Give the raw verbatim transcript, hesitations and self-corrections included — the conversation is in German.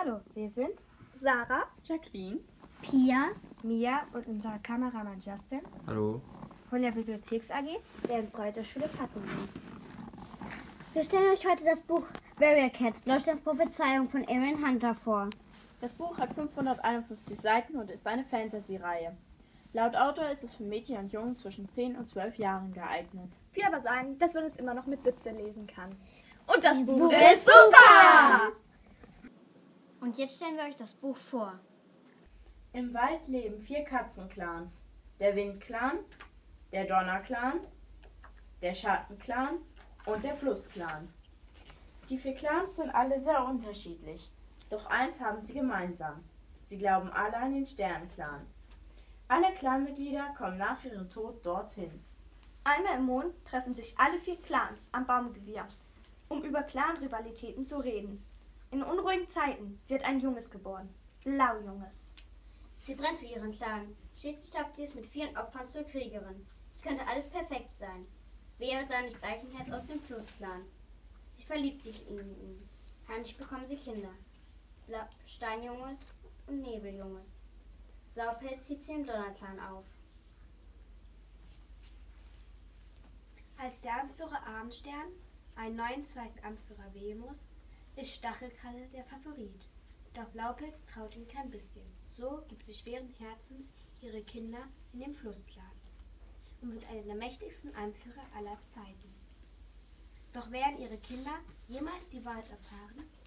Hallo, wir sind Sarah, Jacqueline, Pia, Mia und unser Kameramann Justin Hallo. von der Bibliotheks A G der Ins-Reuter-Schule Pattensee. wir stellen euch heute das Buch Warrior Cats, Blausteins Prophezeiung von Erin Hunter vor. Das Buch hat fünfhunderteinundfünfzig Seiten und ist eine Fantasy-Reihe. Laut Autor ist es für Mädchen und Jungen zwischen zehn und zwölf Jahren geeignet. wir aber sagen, dass man es immer noch mit siebzehn lesen kann. Und das Buch Buch ist super! Und jetzt stellen wir euch das Buch vor. Im Wald leben vier Katzenclans. Der Windclan, der Donnerclan, der Schattenclan und der Flussclan. Die vier Clans sind alle sehr unterschiedlich. Doch eins haben sie gemeinsam. Sie glauben alle an den Sternenclan. Alle Clanmitglieder kommen nach ihrem Tod dorthin. Einmal im Monat treffen sich alle vier Clans am Baumgewirr, um über Clan-Rivalitäten zu reden. In unruhigen Zeiten wird ein Junges geboren. Blaujunges. Sie brennt für ihren Clan. Schließlich schafft sie es mit vielen Opfern zur Kriegerin. Es könnte alles perfekt sein. Wäre da nicht Eichenherz aus dem Flussclan. Sie verliebt sich in ihn. Heimlich bekommen sie Kinder. Bla Steinjunges und Nebeljunges. Blaupelz zieht sie im Donnerclan auf. Als der Anführer Abendstern einen neuen zweiten Anführer wählen muss, ist Stachelkralle der Favorit. Doch Blaupelz traut ihm kein bisschen. So gibt sie schweren Herzens ihre Kinder in den Flussclan und wird einer der mächtigsten Anführer aller Zeiten. Doch werden ihre Kinder jemals die Wahrheit erfahren?